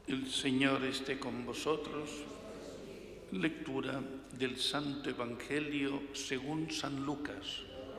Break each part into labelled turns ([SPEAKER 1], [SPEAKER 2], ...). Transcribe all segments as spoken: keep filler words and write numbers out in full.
[SPEAKER 1] El Señor esté con vosotros. Lectura del Santo Evangelio según San Lucas.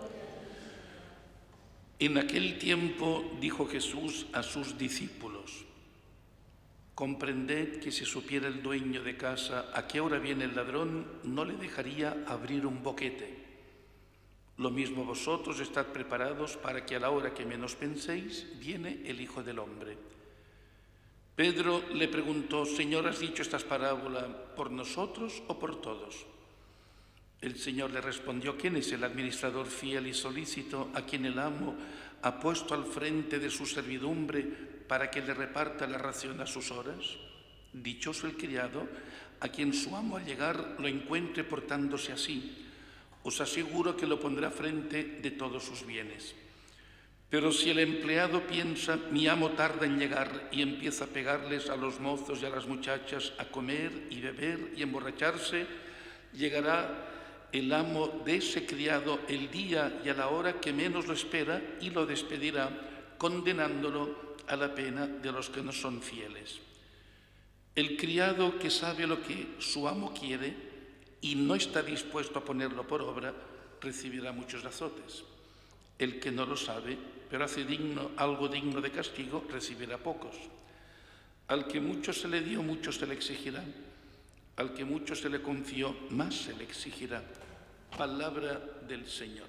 [SPEAKER 1] En aquel tiempo dijo Jesús a sus discípulos: comprended que si supiera el dueño de casa a qué hora viene el ladrón, no le dejaría abrir un boquete. Lo mismo vosotros estad preparados para que a la hora que menos penséis viene el Hijo del Hombre. Pedro le preguntó: Señor, ¿has dicho estas parábolas por nosotros o por todos? El Señor le respondió: ¿quién es el administrador fiel y solícito a quien el amo ha puesto al frente de su servidumbre para que le reparta la ración a sus horas? Dichoso el criado a quien su amo al llegar lo encuentre portándose así. Os aseguro que lo pondrá frente de todos sus bienes. Pero si el empleado piensa: mi amo tarda en llegar, y empieza a pegarles a los mozos y a las muchachas, a comer y beber y emborracharse, llegará el amo de ese criado el día y a la hora que menos lo espera y lo despedirá, condenándolo a la pena de los que no son fieles. El criado que sabe lo que su amo quiere y no está dispuesto a ponerlo por obra, recibirá muchos azotes. El que no lo sabe, pero hace digno, algo digno de castigo, recibirá pocos. Al que mucho se le dio, mucho se le exigirá. Al que mucho se le confió, más se le exigirá. Palabra del Señor.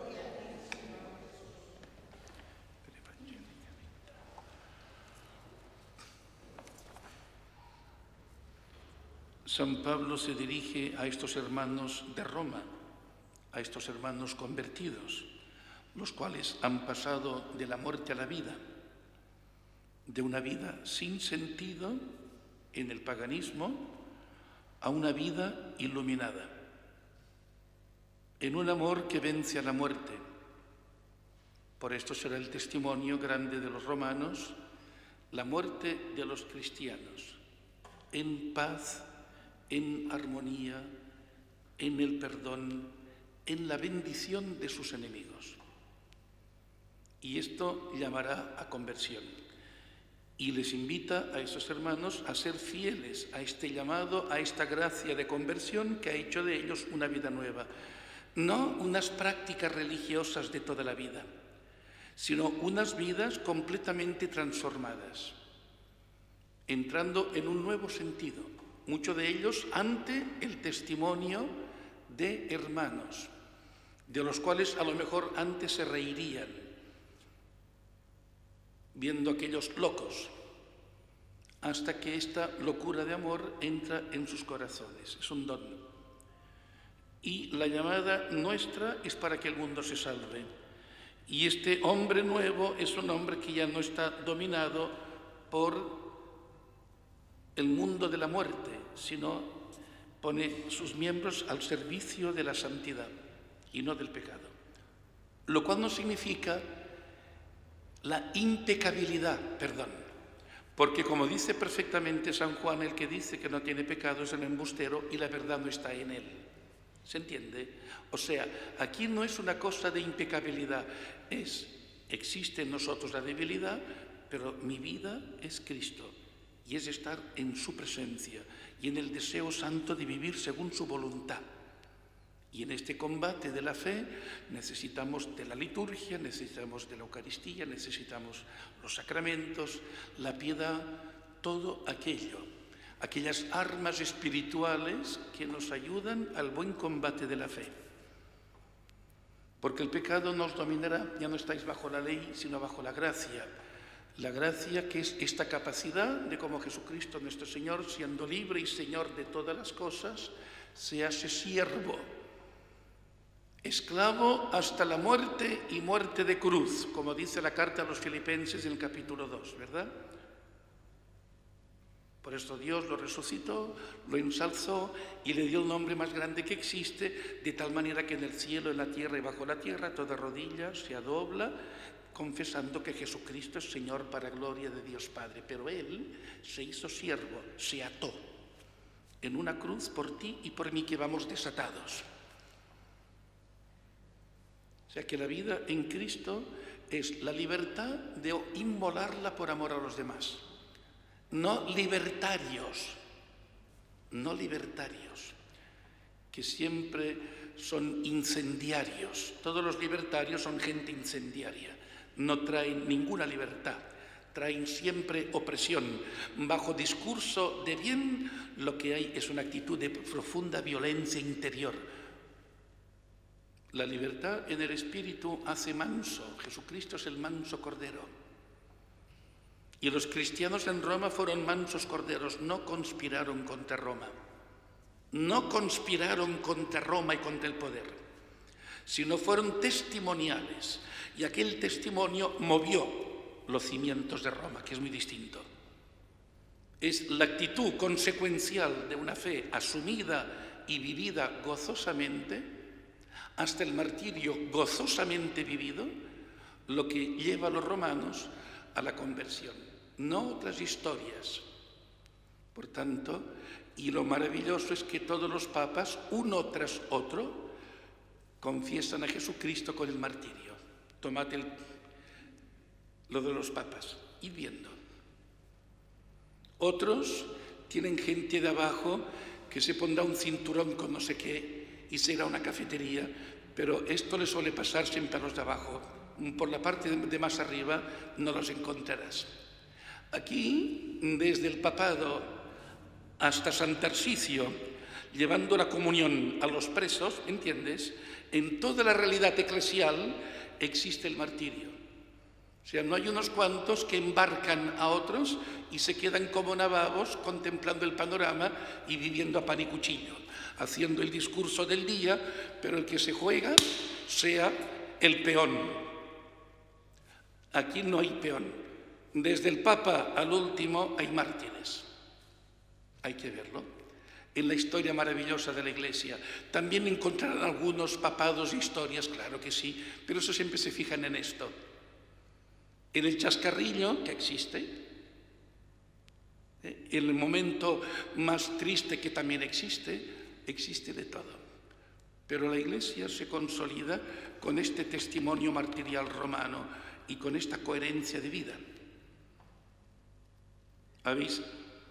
[SPEAKER 1] San Pablo se dirige a estos hermanos de Roma, a estos hermanos convertidos, los cuales han pasado de la muerte a la vida, de una vida sin sentido en el paganismo a una vida iluminada, en un amor que vence a la muerte. Por esto será el testimonio grande de los romanos, la muerte de los cristianos, en paz, en armonía, en el perdón, en la bendición de sus enemigos. Y esto llamará a conversión. Y les invita a esos hermanos a ser fieles a este llamado, a esta gracia de conversión que ha hecho de ellos una vida nueva. No unas prácticas religiosas de toda la vida, sino unas vidas completamente transformadas, entrando en un nuevo sentido, muchos de ellos ante el testimonio de hermanos, de los cuales a lo mejor antes se reirían, viendo aquellos locos, hasta que esta locura de amor entra en sus corazones. Es un don. Y la llamada nuestra es para que el mundo se salve. Y este hombre nuevo es un hombre que ya no está dominado por el mundo de la muerte, sino pone sus miembros al servicio de la santidad y no del pecado. Lo cual no significa la impecabilidad, perdón, porque como dice perfectamente San Juan, el que dice que no tiene pecado es el embustero y la verdad no está en él. ¿Se entiende? O sea, aquí no es una cosa de impecabilidad, es, existe en nosotros la debilidad, pero mi vida es Cristo y es estar en su presencia y en el deseo santo de vivir según su voluntad. Y en este combate de la fe necesitamos de la liturgia, necesitamos de la Eucaristía, necesitamos los sacramentos, la piedad, todo aquello, aquellas armas espirituales que nos ayudan al buen combate de la fe. Porque el pecado nos dominará, ya no estáis bajo la ley, sino bajo la gracia. La gracia que es esta capacidad de como Jesucristo nuestro Señor, siendo libre y Señor de todas las cosas, se hace siervo, esclavo hasta la muerte y muerte de cruz, como dice la carta a los Filipenses en el capítulo dos, ¿verdad? Por esto Dios lo resucitó, lo ensalzó y le dio el nombre más grande que existe, de tal manera que en el cielo, en la tierra y bajo la tierra, toda rodilla se adobla, confesando que Jesucristo es Señor para gloria de Dios Padre. Pero Él se hizo siervo, se ató en una cruz por ti y por mí que vamos desatados. O sea que la vida en Cristo es la libertad de inmolarla por amor a los demás. no libertarios, no libertarios, que siempre son incendiarios. Todos los libertarios son gente incendiaria, no traen ninguna libertad, traen siempre opresión. Bajo discurso de bien, lo que hay es una actitud de profunda violencia interior. La libertad en el espíritu hace manso. Jesucristo es el manso cordero. Y los cristianos en Roma fueron mansos corderos, no conspiraron contra Roma. No conspiraron contra Roma y contra el poder, sino fueron testimoniales. Y aquel testimonio movió los cimientos de Roma, que es muy distinto. Es la actitud consecuencial de una fe asumida y vivida gozosamente, hasta el martirio gozosamente vivido, lo que lleva a los romanos a la conversión, no otras historias. Por tanto, y lo maravilloso es que todos los papas, uno tras otro, confiesan a Jesucristo con el martirio. Tomad el, lo de los papas, id viendo. Otros tienen gente de abajo que se pondrá un cinturón con no sé qué y se irá a una cafetería, pero esto le suele pasar siempre a los de abajo. Por la parte de más arriba no los encontrarás. Aquí, desde el papado hasta San Tarsicio, llevando la comunión a los presos, ¿entiendes? En toda la realidad eclesial existe el martirio. O sea, no hay unos cuantos que embarcan a otros y se quedan como nababos contemplando el panorama y viviendo a pan y cuchillo, haciendo el discurso del día, pero el que se juega sea el peón. Aquí no hay peón. Desde el Papa al último hay mártires. Hay que verlo. En la historia maravillosa de la Iglesia también encontrarán algunos papados e historias, claro que sí, pero eso siempre se fijan en esto. En el chascarrillo que existe, en el momento más triste que también existe, existe de todo. Pero la Iglesia se consolida con este testimonio martirial romano y con esta coherencia de vida. Habéis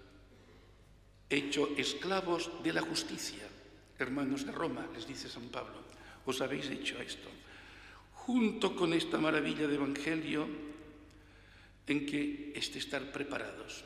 [SPEAKER 1] hecho esclavos de la justicia, hermanos de Roma, les dice San Pablo, os habéis hecho esto. Junto con esta maravilla de Evangelio en que es de estar preparados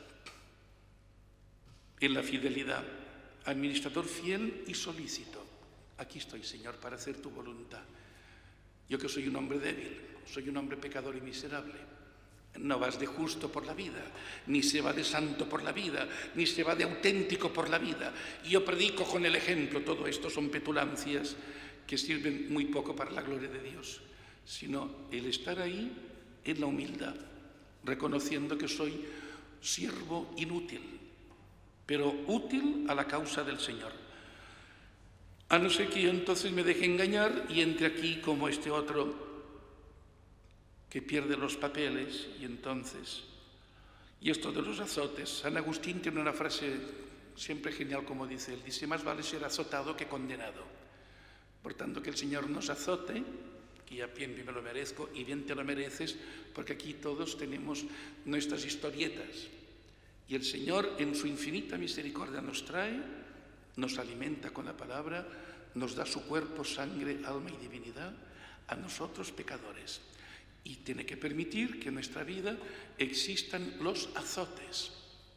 [SPEAKER 1] en la fidelidad, administrador fiel y solícito. Aquí estoy, Señor, para hacer tu voluntad. Yo que soy un hombre débil, soy un hombre pecador y miserable. No vas de justo por la vida, ni se va de santo por la vida, ni se va de auténtico por la vida. Y yo predico con el ejemplo. Todo esto son petulancias que sirven muy poco para la gloria de Dios, sino el estar ahí en la humildad, reconociendo que soy siervo inútil, pero útil a la causa del Señor. A no ser que yo entonces me deje engañar y entre aquí como este otro que pierde los papeles, y entonces, y esto de los azotes, San Agustín tiene una frase siempre genial, como dice él, dice, más vale ser azotado que condenado. Por tanto, que el Señor nos azote, que ya bien me lo merezco, y bien te lo mereces, porque aquí todos tenemos nuestras historietas. Y el Señor, en su infinita misericordia, nos trae, nos alimenta con la palabra, nos da su cuerpo, sangre, alma y divinidad a nosotros pecadores. Y tiene que permitir que en nuestra vida existan los azotes.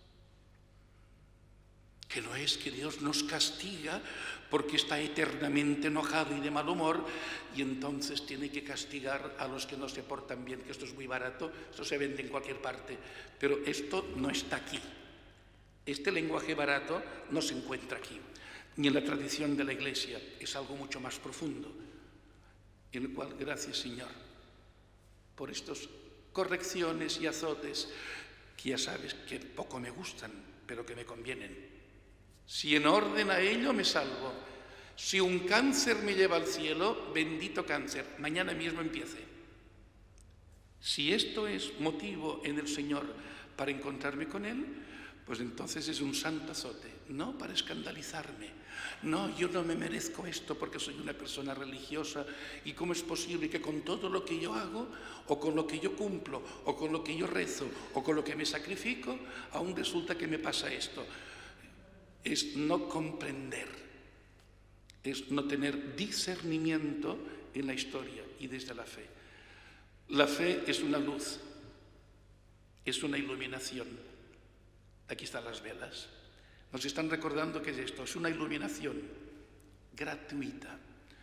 [SPEAKER 1] Que no es que Dios nos castiga porque está eternamente enojado y de mal humor y entonces tiene que castigar a los que no se portan bien, que esto es muy barato, esto se vende en cualquier parte, pero esto no está aquí. Este lenguaje barato no se encuentra aquí, ni en la tradición de la Iglesia, es algo mucho más profundo, en el cual, gracias Señor, por estas correcciones y azotes que ya sabes que poco me gustan, pero que me convienen. Si en orden a ello me salvo, si un cáncer me lleva al cielo, bendito cáncer, mañana mismo empiece. Si esto es motivo en el Señor para encontrarme con Él, pues entonces es un santo azote, no para escandalizarme. No, yo no me merezco esto porque soy una persona religiosa y cómo es posible que con todo lo que yo hago o con lo que yo cumplo o con lo que yo rezo o con lo que me sacrifico, aún resulta que me pasa esto. Es no comprender, es no tener discernimiento en la historia y desde la fe. La fe es una luz, es una iluminación. Aquí están las velas. Nos están recordando que es esto, es una iluminación gratuita.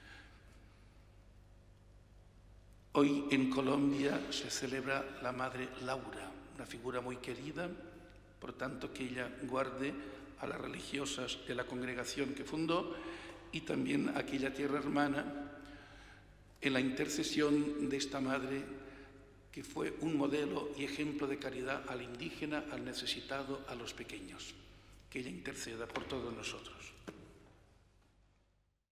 [SPEAKER 1] Hoy en Colombia se celebra la Madre Laura, una figura muy querida, por tanto que ella guarde a las religiosas de la congregación que fundó y también a aquella tierra hermana en la intercesión de esta Madre que fue un modelo y ejemplo de caridad al indígena, al necesitado, a los pequeños. Que ella interceda por todos nosotros.